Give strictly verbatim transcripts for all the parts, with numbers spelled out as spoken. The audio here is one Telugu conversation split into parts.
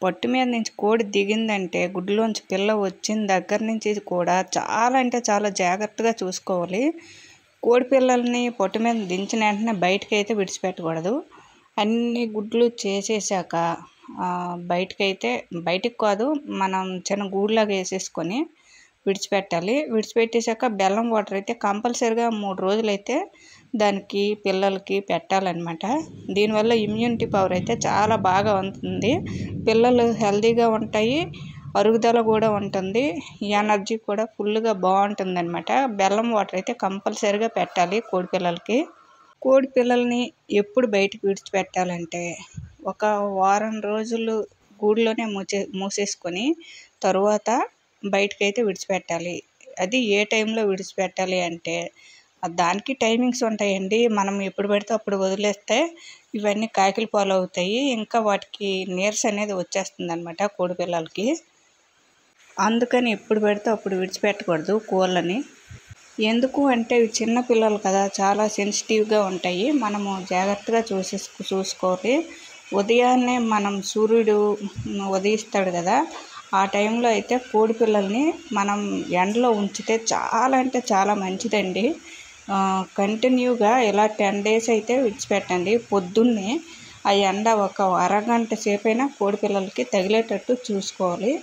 పొట్టు మీద నుంచి కోడి దిగిందంటే గుడ్లోంచి పిల్ల వచ్చిన దగ్గర నుంచి కూడా చాలా అంటే చాలా జాగ్రత్తగా చూసుకోవాలి. కోడి పిల్లల్ని పొట్టు మీద దించిన వెంటనే బయటకైతే విడిచిపెట్టకూడదు. అన్ని గుడ్లు చేసేసాక బయటకైతే బయటికి కాదు మనం చిన్న గూడులాగా వేసేసుకొని విడిచిపెట్టాలి. విడిచిపెట్టేసాక బెల్లం వాటర్ అయితే కంపల్సరిగా మూడు రోజులైతే దానికి పిల్లలకి పెట్టాలన్నమాట. దీనివల్ల ఇమ్యూనిటీ పవర్ అయితే చాలా బాగా ఉంటుంది. పిల్లలు హెల్తీగా ఉంటాయి, అరుగుదల కూడా ఉంటుంది, ఎనర్జీ కూడా ఫుల్గా బాగుంటుంది అనమాట. బెల్లం వాటర్ అయితే కంపల్సరిగా పెట్టాలి కోడి పిల్లలకి. కోడి పిల్లల్ని ఎప్పుడు బయటకు విడిచిపెట్టాలంటే ఒక వారం రోజులు గూడులోనే మూసే మూసేసుకొని తరువాత బయటకైతే విడిచిపెట్టాలి. అది ఏ టైంలో విడిచిపెట్టాలి అంటే దానికి టైమింగ్స్ ఉంటాయండి. మనం ఎప్పుడు పెడితే అప్పుడు వదిలేస్తే ఇవన్నీ కాకిల పాలు అవుతాయి. ఇంకా వాటికి నీరస అనేది వచ్చేస్తుంది అనమాట కోడి పిల్లలకి. అందుకని ఎప్పుడు పెడితే అప్పుడు విడిచిపెట్టకూడదు కోళ్ళని. ఎందుకు అంటే ఇవి చిన్న పిల్లలు కదా, చాలా సెన్సిటివ్గా ఉంటాయి. మనము జాగ్రత్తగా చూసే చూసుకోవాలి. ఉదయాన్నే మనం సూర్యుడు ఉదయిస్తాడు కదా, ఆ టైంలో అయితే కోడి పిల్లల్ని మనం ఎండలో ఉంచితే చాలా అంటే చాలా మంచిదండి. కంటిన్యూగా ఇలా టెన్ డేస్ అయితే విడిచిపెట్టండి. పొద్దున్నే ఆ ఎండ ఒక అరగంట సేపైనా కోడి పిల్లలకి తగిలేటట్టు చూసుకోవాలి.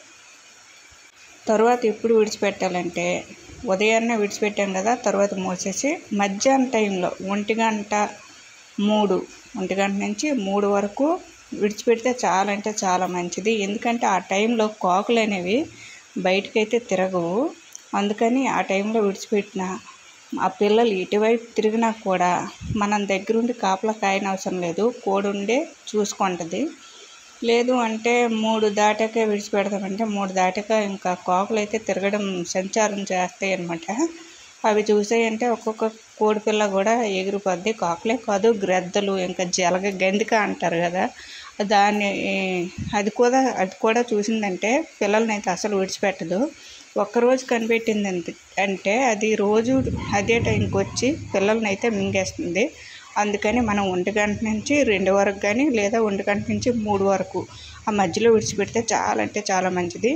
తర్వాత ఎప్పుడు విడిచిపెట్టాలంటే ఉదయాన్నే విడిచిపెట్టాం కదా, తర్వాత మూసేసి మధ్యాహ్నం టైంలో ఒంటి గంట మూడు ఒంటి గంట నుంచి మూడు వరకు విడిచిపెడితే చాలా అంటే చాలా మంచిది. ఎందుకంటే ఆ టైంలో కాకులు అనేవి బయటకైతే తిరగవు. అందుకని ఆ టైంలో విడిచిపెట్టిన ఆ పిల్లలు ఇటువైపు తిరిగినా కూడా మనం దగ్గరుండి కాపలా కాయనవసరం లేదు, కోడి ఉండే చూసుకుంటుంది. లేదు అంటే మూడు దాటాక విడిచిపెడతామంటే మూడు దాటాక ఇంకా కాకులు అయితే తిరగడం సంచారం చేస్తాయి అన్నమాట. అవి చూసాయంటే ఒక్కొక్క కోడి పిల్ల కూడా ఎగిరిపోద్ది. కాకులే కాదు, గ్రద్దలు, ఇంకా జలగ గందిక అంటారు కదా, దాన్ని అది కూడా అది కూడా చూసిందంటే పిల్లల్ని అయితే అసలు విడిచిపెట్టదు. ఒక్కరోజు కనిపెట్టింది అంటే అది రోజు అదే టైంకి వచ్చి పిల్లల్ని అయితే మింగేస్తుంది. అందుకని మనం ఒంటి గంట నుంచి రెండు వరకు కానీ లేదా ఒంటి గంట నుంచి మూడు వరకు ఆ మధ్యలో విడిచిపెడితే చాలా అంటే చాలా మంచిది.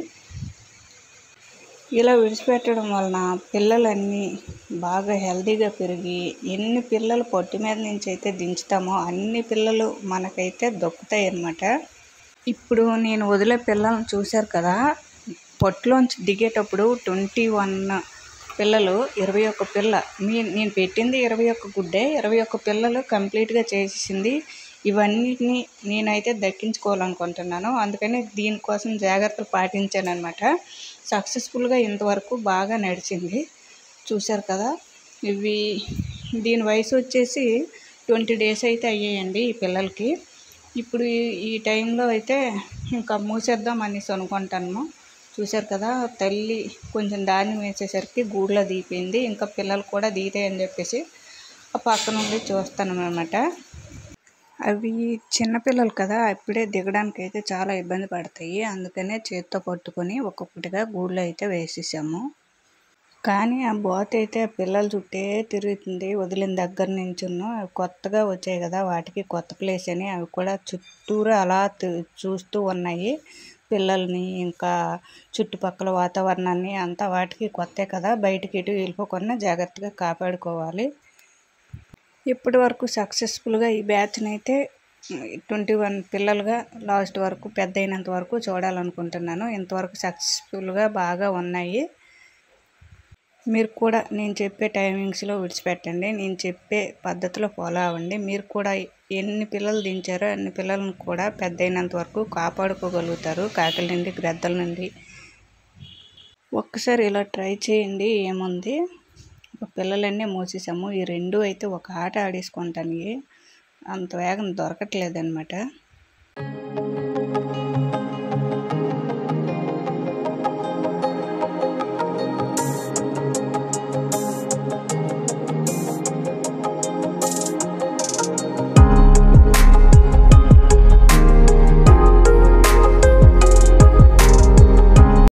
ఇలా విడిచిపెట్టడం వలన పిల్లలన్నీ బాగా హెల్తీగా పెరిగి ఎన్ని పిల్లలు పొట్టు మీద నుంచి అయితే దించుతామో అన్ని పిల్లలు మనకైతే దొక్కుతాయి అన్నమాట. ఇప్పుడు నేను వదిలే పిల్లలను చూశారు కదా, పొట్టులోంచి దిగేటప్పుడు ట్వంటీ వన్ పిల్లలు ఇరవై ఒక్క పిల్ల మీ నేను పెట్టింది ఇరవై ఒక్క గుడ్డే, ఇరవై ఒక్క పిల్లలు కంప్లీట్గా చేసేసింది. ఇవన్నిటిని నేనైతే దక్కించుకోవాలనుకుంటున్నాను. అందుకని దీనికోసం జాగ్రత్తలు పాటించాను అనమాట. సక్సెస్ఫుల్గా ఇంతవరకు బాగా నడిచింది. చూశారు కదా, ఇవి దీని వయసు వచ్చేసి ట్వంటీ డేస్ అయితే అయ్యాయండి ఈ పిల్లలకి. ఇప్పుడు ఈ టైంలో అయితే ఇంకా మూసేద్దాం అనేసి అనుకుంటాను. చూశారు కదా, తల్లి కొంచెం ధాన్యం వేసేసరికి గూడులో దిగిపోయింది. ఇంకా పిల్లలు కూడా దిగుతాయని చెప్పేసి ఆ పక్క నుండి చూస్తాను అన్నమాట. అవి చిన్నపిల్లలు కదా, అప్పుడే దిగడానికి అయితే చాలా ఇబ్బంది పడతాయి. అందుకనే చేత్తో పట్టుకొని ఒక్కొక్కటిగా గూడులో అయితే వేసేసాము. కానీ ఆ బాత్ అయితే ఆ పిల్లల చుట్టే తిరుగుతుంది వదిలిన దగ్గర నుంచును. అవి కొత్తగా వచ్చాయి కదా, వాటికి కొత్త ప్లేస్ అని అవి కూడా చుట్టూరా అలా చూస్తూ ఉన్నాయి పిల్లల్ని, ఇంకా చుట్టుపక్కల వాతావరణాన్ని అంతా. వాటికి కొత్తే కదా, బయటికి ఇటు వెళ్ళిపోకుండా జాగ్రత్తగా కాపాడుకోవాలి. ఇప్పటి వరకు సక్సెస్ఫుల్గా ఈ బ్యాచ్ని అయితే ట్వంటీ వన్ పిల్లలుగా లాస్ట్ వరకు పెద్ద అయినంత వరకు చూడాలనుకుంటున్నాను. ఇంతవరకు సక్సెస్ఫుల్గా బాగా ఉన్నాయి. మీరు కూడా నేను చెప్పే టైమింగ్స్లో విడిచిపెట్టండి, నేను చెప్పే పద్ధతిలో ఫాలో అవ్వండి. మీరు కూడా ఎన్ని పిల్లలు దించారో అన్ని పిల్లలను కూడా పెద్ద అయినంత వరకు కాపాడుకోగలుగుతారు కాకిల నుండి, గ్రద్దల నుండి. ఒక్కసారి ఇలా ట్రై చేయండి. ఏముంది, పిల్లలన్నీ మూసేసాము. ఈ రెండు అయితే ఒక ఆట ఆడేసుకుంటాను, అంత వేగం దొరకట్లేదన్నమాట.